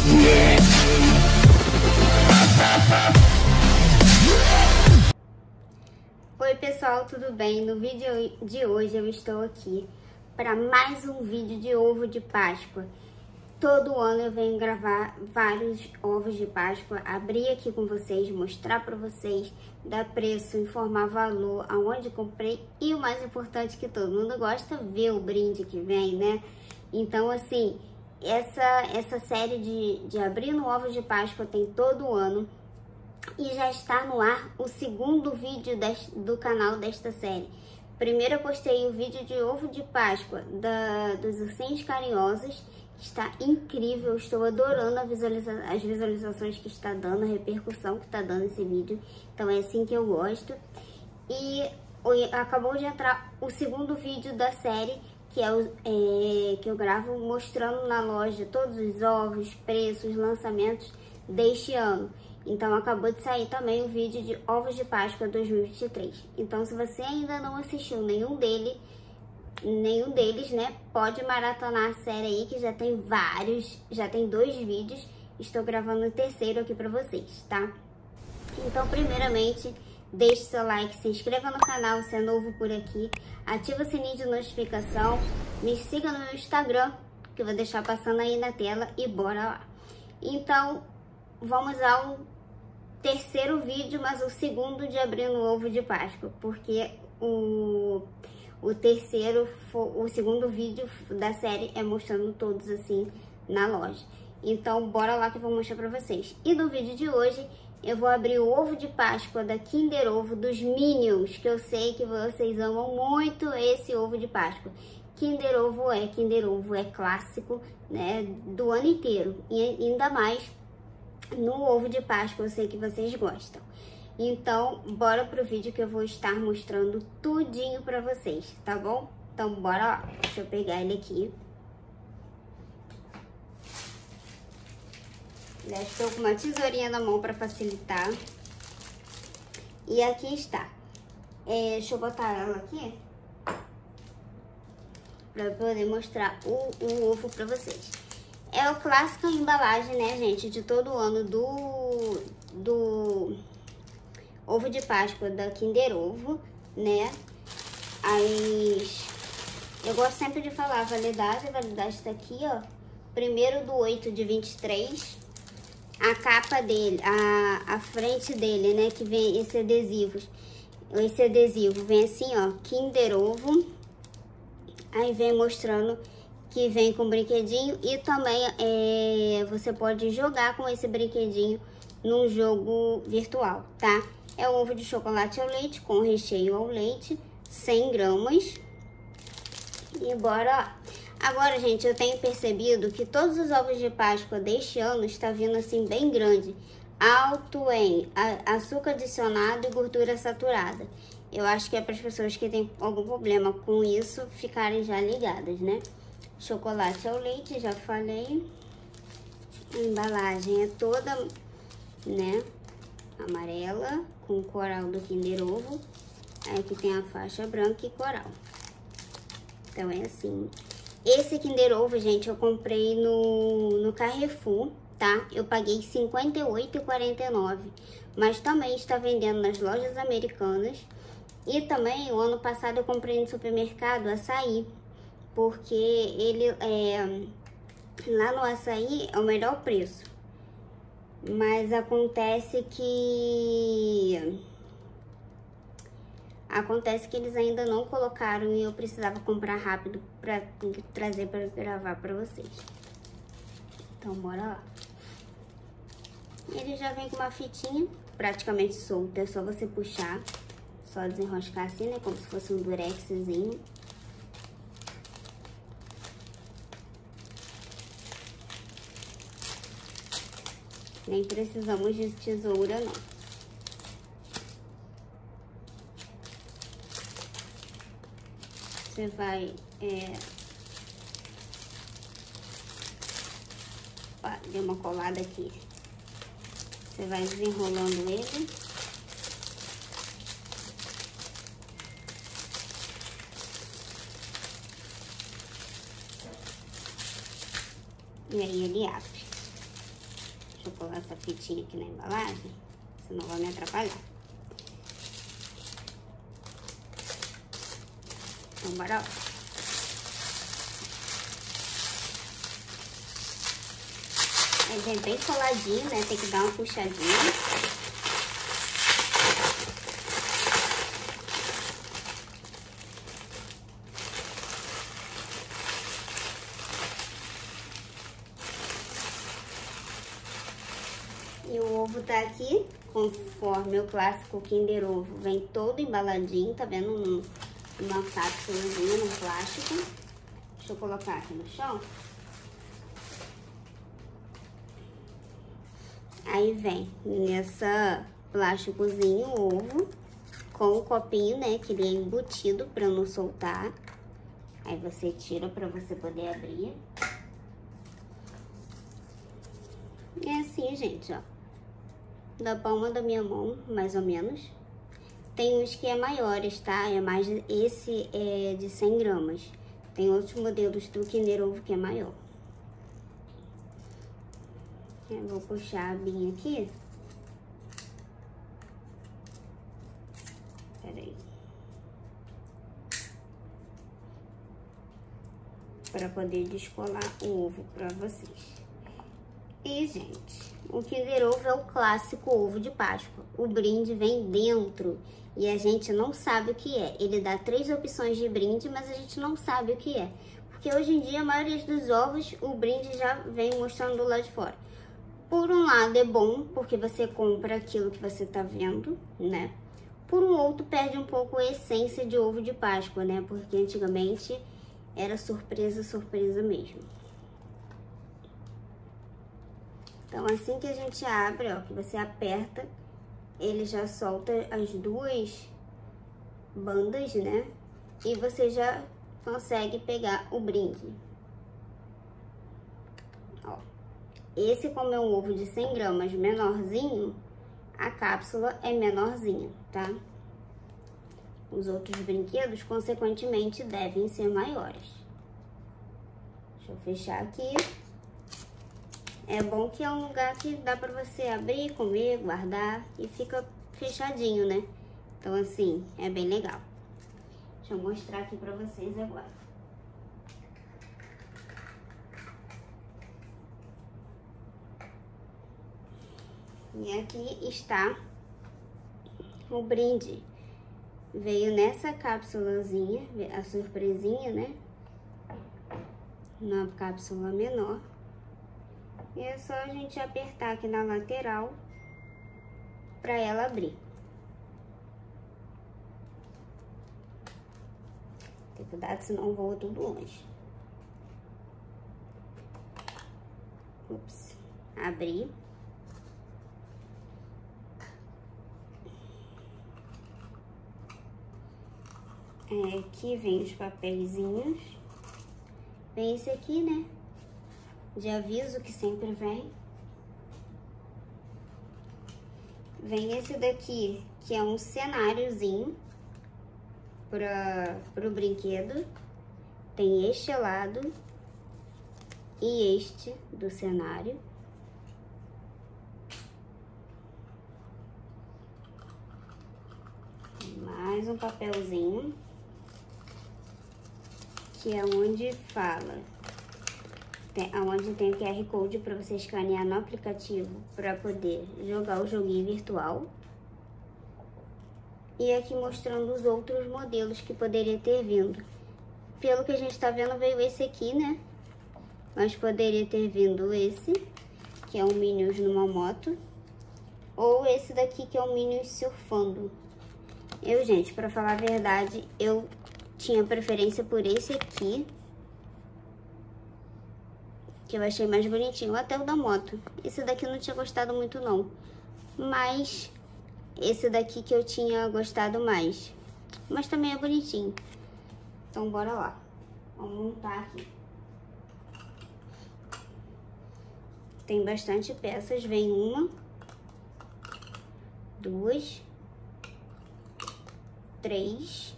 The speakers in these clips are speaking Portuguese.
Oi pessoal, tudo bem? No vídeo de hoje eu estou aqui para mais um vídeo de ovo de Páscoa. Todo ano eu venho gravar vários ovos de Páscoa, abrir aqui com vocês, mostrar para vocês, dar preço, informar valor, aonde comprei e o mais importante que todo mundo gosta, ver o brinde que vem, né? Então assim, essa série de abrir no ovo de Páscoa tem todo ano. E já está no ar o segundo vídeo do canal desta série. Primeiro eu postei o vídeo de ovo de Páscoa dos ursinhos carinhosos. Está incrível, estou adorando as visualizações que está dando, a repercussão que está dando esse vídeo. Então é assim que eu gosto. E acabou de entrar o segundo vídeo da série, que que eu gravo mostrando na loja todos os ovos, preços, lançamentos deste ano. Então acabou de sair também o vídeo de ovos de Páscoa 2023. Então se você ainda não assistiu nenhum deles, né, pode maratonar a série aí que já tem vários, já tem 2 vídeos. Estou gravando o terceiro aqui pra vocês, tá? Então primeiramente, deixe seu like, se inscreva no canal se é novo por aqui, ativa o sininho de notificação, me siga no meu Instagram, que eu vou deixar passando aí na tela e bora lá. Então, vamos ao terceiro vídeo, mas o segundo de abrindo o ovo de Páscoa, porque o segundo vídeo da série é mostrando todos assim na loja. Então, bora lá que eu vou mostrar pra vocês. E no vídeo de hoje, eu vou abrir o ovo de Páscoa da Kinder Ovo dos Minions, que eu sei que vocês amam muito esse ovo de Páscoa. Kinder Ovo é clássico, né, do ano inteiro, e ainda mais no ovo de Páscoa, eu sei que vocês gostam. Então, bora pro vídeo que eu vou estar mostrando tudinho pra vocês, tá bom? Então, bora lá. Deixa eu pegar ele aqui. Já estou com uma tesourinha na mão pra facilitar. E aqui está. Deixa eu botar ela aqui pra poder mostrar o ovo pra vocês. É o clássico embalagem, né, gente, de todo ano do ovo de Páscoa da Kinder Ovo, né? Eu gosto sempre de falar a validade está aqui, ó. 1º/8 de 23. A capa dele, a frente dele, né, que vem esse adesivo vem assim, ó, Kinder Ovo. Aí vem mostrando que vem com brinquedinho e também você pode jogar com esse brinquedinho num jogo virtual, tá? É o ovo de chocolate ao leite com recheio ao leite, 100 gramas. E bora lá. Agora, gente, eu tenho percebido que todos os ovos de Páscoa deste ano está vindo assim bem grande, alto em açúcar adicionado e gordura saturada. Eu acho que é para as pessoas que têm algum problema com isso ficarem já ligadas, né? Chocolate ao leite, já falei. A embalagem é toda, né, amarela, com coral do Kinder Ovo. Aí aqui tem a faixa branca e coral. Então é assim. Esse Kinder Ovo, gente, eu comprei no Carrefour, tá? Eu paguei R$ 58,49. Mas também está vendendo nas lojas americanas. E também, o ano passado, eu comprei no supermercado açaí. Porque ele lá no açaí é o melhor preço. Mas acontece que eles ainda não colocaram e eu precisava comprar rápido para trazer para gravar para vocês. Então bora lá. Ele já vem com uma fitinha praticamente solta, é só você puxar, só desenroscar assim, né, como se fosse um durexzinho. Nem precisamos de tesoura, não. Você vai... deu uma colada aqui. Você vai desenrolando ele. E aí ele abre. Deixa eu colar essa fitinha aqui na embalagem, senão vai me atrapalhar. Então, bora lá. Aí vem bem coladinho, né? Tem que dar uma puxadinha. E o ovo tá aqui, conforme o clássico Kinder Ovo, vem todo embaladinho, tá vendo? Uma cápsulazinha no plástico. Deixa eu colocar aqui no chão. Aí vem nessa plásticozinho o ovo, com o copinho, né, que ele é embutido pra não soltar. Aí você tira pra você poder abrir. É assim, gente, ó. Da palma da minha mão, mais ou menos. Tem uns que é maiores, tá? Esse é de 100 gramas. Tem outros modelos do Kinder Ovo que é maior. Eu vou puxar bem aqui. Peraí. Para poder descolar o ovo para vocês. E, gente, o Kinder Ovo é o clássico ovo de Páscoa. O brinde vem dentro e a gente não sabe o que é. Ele dá 3 opções de brinde, mas a gente não sabe o que é. Porque hoje em dia, a maioria dos ovos, o brinde já vem mostrando do lado de fora. Por um lado é bom, porque você compra aquilo que você tá vendo, né? Por um outro, perde um pouco a essência de ovo de Páscoa, né? Porque antigamente era surpresa, surpresa mesmo. Então, assim que a gente abre, ó, que você aperta, ele já solta as 2 bandas, né? E você já consegue pegar o brinde. Ó. Esse, como é um ovo de 100 gramas menorzinho, a cápsula é menorzinha, tá? Os outros brinquedos, consequentemente, devem ser maiores. Deixa eu fechar aqui. É bom que é um lugar que dá pra você abrir, comer, guardar e fica fechadinho, né? Então, assim, é bem legal. Deixa eu mostrar aqui pra vocês agora. E aqui está o brinde. Veio nessa cápsulazinha, a surpresinha, né? Na cápsula menor. E é só a gente apertar aqui na lateral para ela abrir. Tem cuidado, senão voa tudo longe. Ups. Abri. Aqui vem os papeizinhos. Vem esse aqui, né? De aviso que sempre vem. Vem esse daqui, que é um cenáriozinho pro brinquedo. Tem este lado e este do cenário. Mais um papelzinho, que é onde fala, onde tem o QR Code para você escanear no aplicativo para poder jogar o joguinho virtual. E aqui mostrando os outros modelos que poderia ter vindo. Pelo que a gente tá vendo, veio esse aqui, né? Mas poderia ter vindo esse, que é um Minions numa moto. Ou esse daqui, que é um Minions surfando. Eu, gente, pra falar a verdade, eu tinha preferência por esse aqui, que eu achei mais bonitinho, até o da moto. Esse daqui eu não tinha gostado muito, não. Mas esse daqui que eu tinha gostado mais. Mas também é bonitinho. Então, bora lá. Vamos montar aqui. Tem bastante peças. Vem uma, 2, 3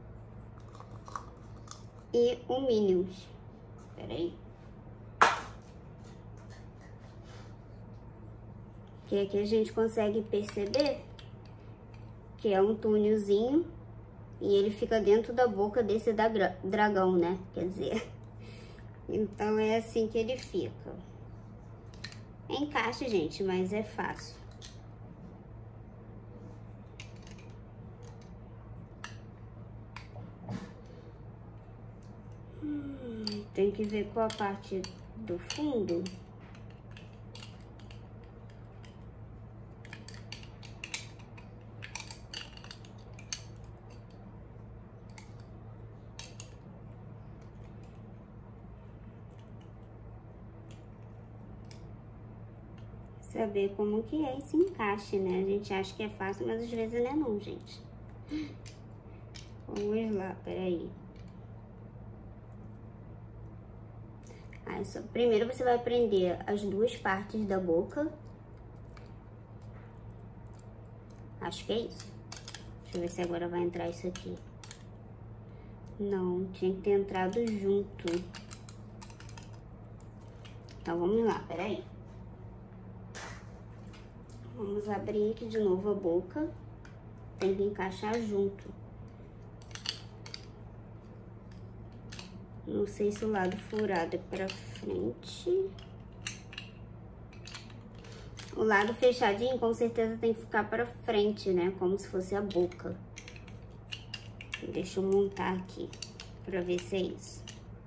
e um Minions. Espera aí. Que aqui a gente consegue perceber que é um túnelzinho e ele fica dentro da boca desse dragão, né? Quer dizer, então é assim que ele fica. Encaixa, gente, mas é fácil. Tem que ver qual a parte do fundo. Saber como que é esse encaixe, né? A gente acha que é fácil, mas às vezes não é não, gente. Vamos lá, peraí. Primeiro você vai prender as duas partes da boca. Acho que é isso. Deixa eu ver se agora vai entrar isso aqui. Não, tinha que ter entrado junto. Então vamos lá, peraí. Vamos abrir aqui de novo a boca. Tem que encaixar junto. Não sei se o lado furado é pra frente. O lado fechadinho com certeza tem que ficar pra frente, né? Como se fosse a boca. Deixa eu montar aqui pra ver se é isso.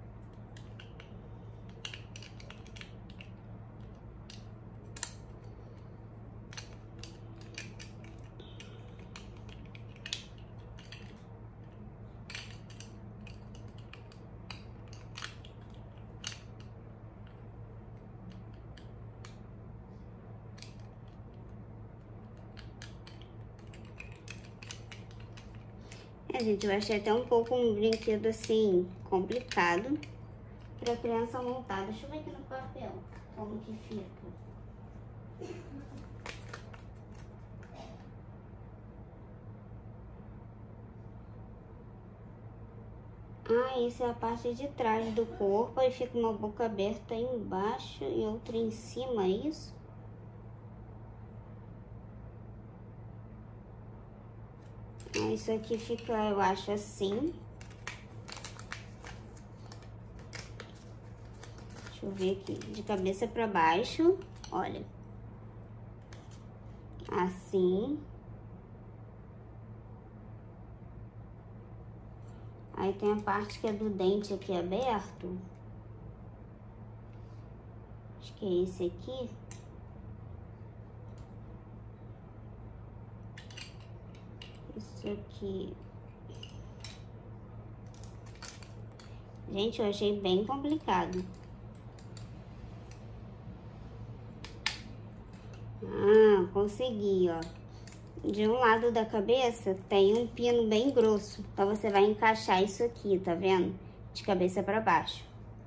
Gente, eu achei até um pouco um brinquedo assim, complicado pra criança montar. Deixa eu ver aqui no papel como que fica. Isso é a parte de trás do corpo, aí fica uma boca aberta aí embaixo e outra em cima, é isso? Isso aqui fica, eu acho, assim. Deixa eu ver aqui, de cabeça pra baixo, olha. Assim. Aí tem a parte que é do dente aqui aberto. Acho que é esse aqui. Isso aqui. Gente, eu achei bem complicado. Consegui, ó. De um lado da cabeça tem um pino bem grosso. Então você vai encaixar isso aqui, tá vendo? De cabeça pra baixo.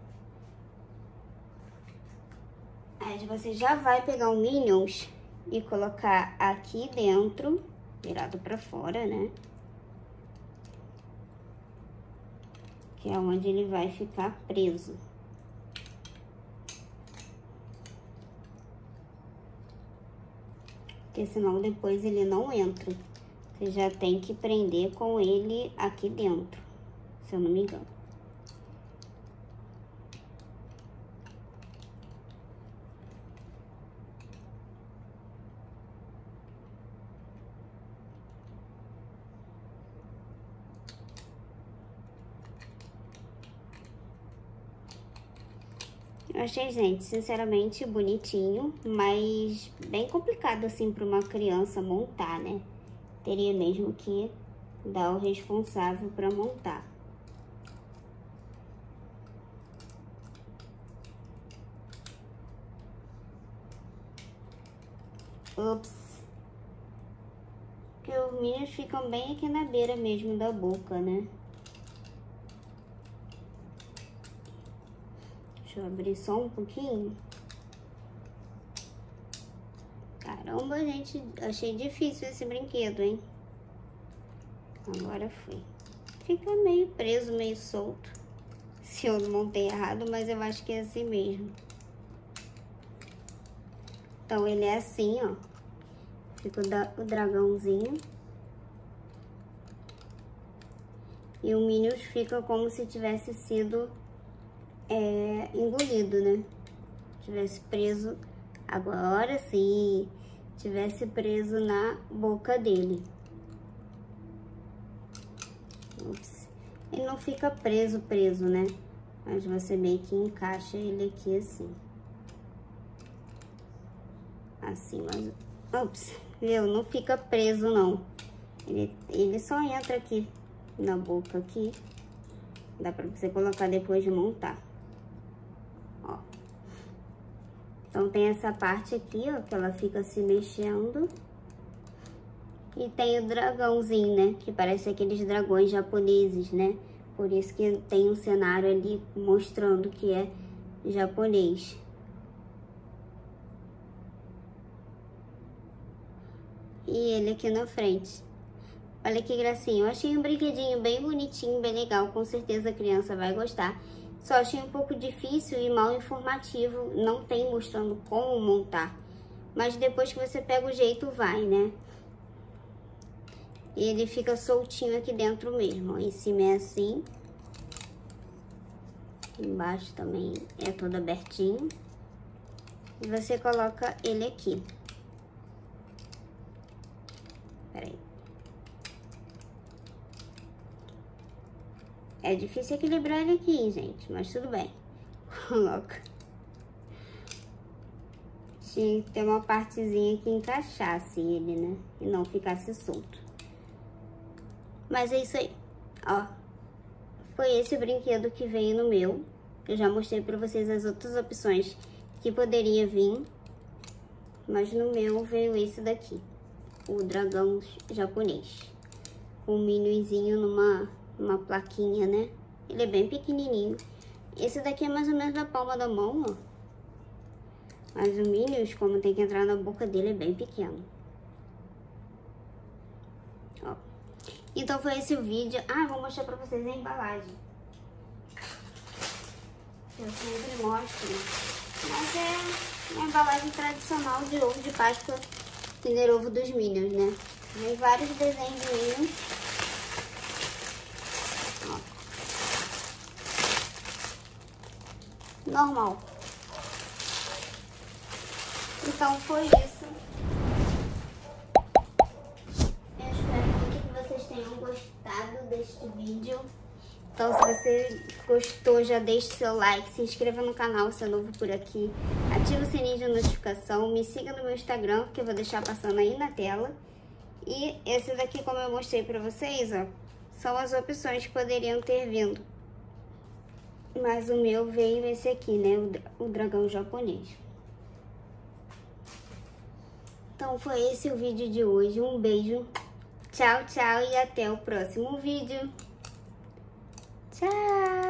Aí você já vai pegar o Minions e colocar aqui dentro, virado pra fora, né? Que é onde ele vai ficar preso. Porque senão depois ele não entra. Você já tem que prender com ele aqui dentro, se eu não me engano. Eu achei, gente, sinceramente bonitinho, mas bem complicado assim para uma criança montar, né? Teria mesmo que dar o responsável para montar. Ups. Porque os Minions ficam bem aqui na beira mesmo da boca, né? Deixa eu abrir só um pouquinho. Caramba, gente, achei difícil esse brinquedo, hein? Agora foi. Fica meio preso, meio solto. Se eu não montei errado, mas eu acho que é assim mesmo. Então ele é assim, ó. Fica o dragãozinho. E o Minions fica como se tivesse sido engolido, né? Tivesse preso, agora sim, tivesse preso na boca dele. Ups. Ele não fica preso, né? Mas você meio que encaixa ele aqui assim. Assim, mas... Ups, viu? Não fica preso, não. Ele só entra aqui, na boca aqui. Dá pra você colocar depois de montar. Ó. Então tem essa parte aqui, ó, que ela fica se mexendo. E tem o dragãozinho, né? Que parece aqueles dragões japoneses, né? Por isso que tem um cenário ali mostrando que é japonês. E ele aqui na frente. Olha que gracinha. Eu achei um brinquedinho bem bonitinho, bem legal. Com certeza a criança vai gostar. Só achei um pouco difícil e mal informativo. Não tem mostrando como montar. Mas depois que você pega o jeito, vai, né? E ele fica soltinho aqui dentro mesmo. Em cima é assim. Embaixo também é todo abertinho. E você coloca ele aqui. Peraí. É difícil equilibrar ele aqui, gente. Mas tudo bem. Coloca. Tinha que ter uma partezinha que encaixasse ele, né? E não ficasse solto. Mas é isso aí, ó. Foi esse o brinquedo que veio no meu. Eu já mostrei pra vocês as outras opções que poderia vir. Mas no meu veio esse daqui. O dragão japonês. Com um minionzinho numa plaquinha, né? Ele é bem pequenininho. Esse daqui é mais ou menos da palma da mão, ó. Mas o Minions, como tem que entrar na boca dele, é bem pequeno. Ó. Então foi esse o vídeo. Ah, vou mostrar pra vocês a embalagem. Eu sempre mostro. Mas é uma embalagem tradicional de ovo de Páscoa, Kinder Ovo dos Minions, né? Vem vários desenhos de Minions. Ó. Normal. Então foi isso. Eu espero muito que vocês tenham gostado deste vídeo. Então se você gostou, já deixe seu like, se inscreva no canal se é novo por aqui. Ative o sininho de notificação, me siga no meu Instagram, que eu vou deixar passando aí na tela. E esse daqui, como eu mostrei pra vocês, ó, são as opções que poderiam ter vindo. Mas o meu veio esse aqui, né, o dragão japonês. Então foi esse o vídeo de hoje. Um beijo, tchau, tchau e até o próximo vídeo. Tchau!